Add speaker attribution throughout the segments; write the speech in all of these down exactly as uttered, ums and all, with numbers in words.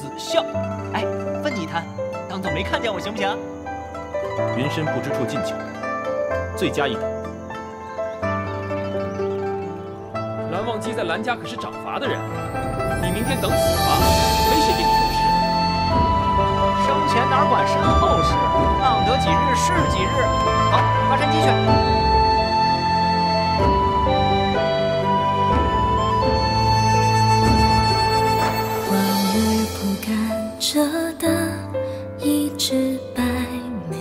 Speaker 1: 子孝。哎，分你一坛，当做没看见我行不行？
Speaker 2: 云深不知处进酒，罪加一等。蓝忘机在蓝家可是掌罚的人，你明天等死吧，没谁给你收拾。
Speaker 1: 生前哪管身后事，浪得几日是几日。好，爬山鸡去。
Speaker 3: 着的一枝白梅，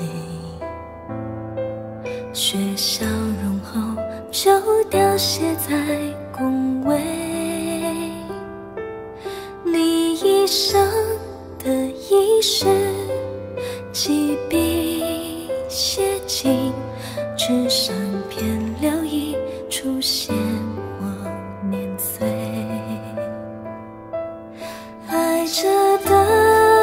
Speaker 3: 雪消融后就凋谢在宫闱。你一生的一世，几笔写尽，纸上片留意，出现我年岁。爱着的。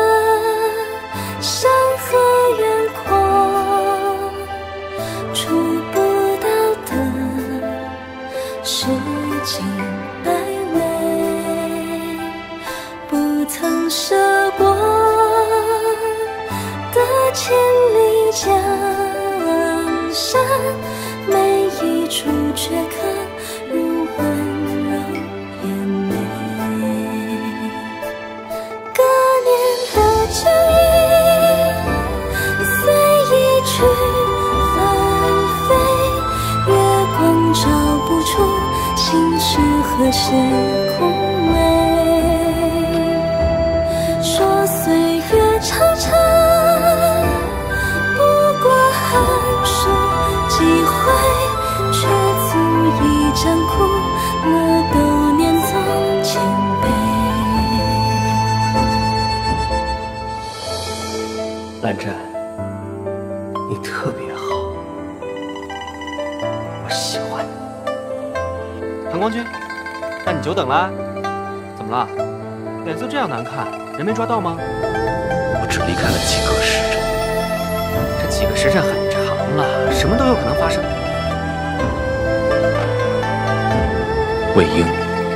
Speaker 3: 山河远阔，触不到的世经百味，不曾涉过的千里江山，每一处却可如温柔眼眉。隔年的酒意。 去翻飞，月光照不出心事何时枯萎。说岁月长长，不过寒暑几回，却足以占哭了斗年总千杯。
Speaker 1: 蓝湛。 你特别好，我喜欢你。唐光君，那你久等啦。怎么了？脸色这样难看，人没抓到吗？
Speaker 4: 我只离开了几个时辰，
Speaker 1: 这几个时辰很长了，什么都有可能发生。
Speaker 4: 魏婴。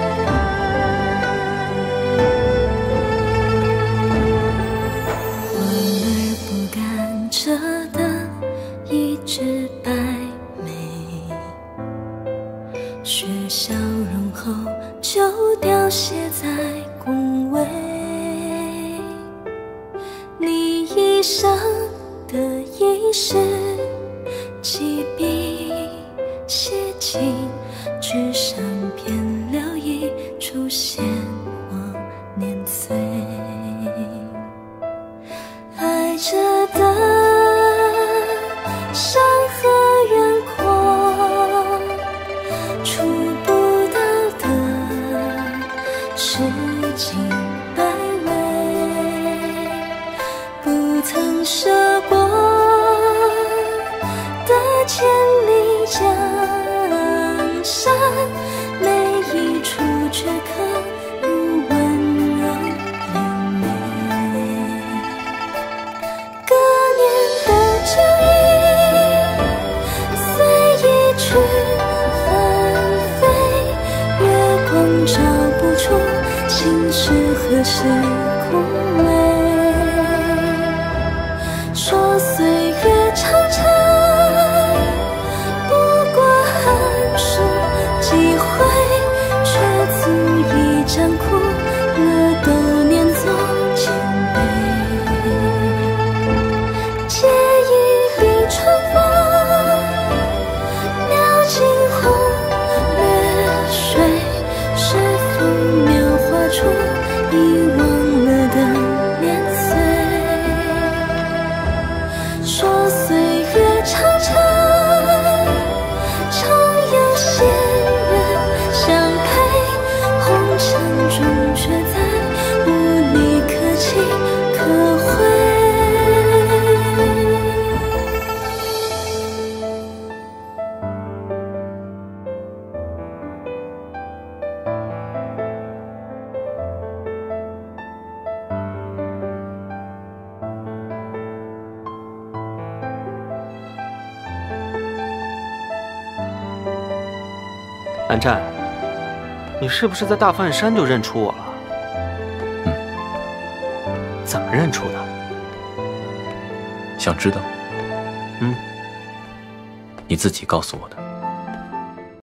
Speaker 1: 蓝湛，你是不是在大梵山就认出我了？
Speaker 4: 嗯，
Speaker 1: 怎么认出的？
Speaker 4: 想知道？
Speaker 1: 嗯，
Speaker 4: 你自己告诉我的。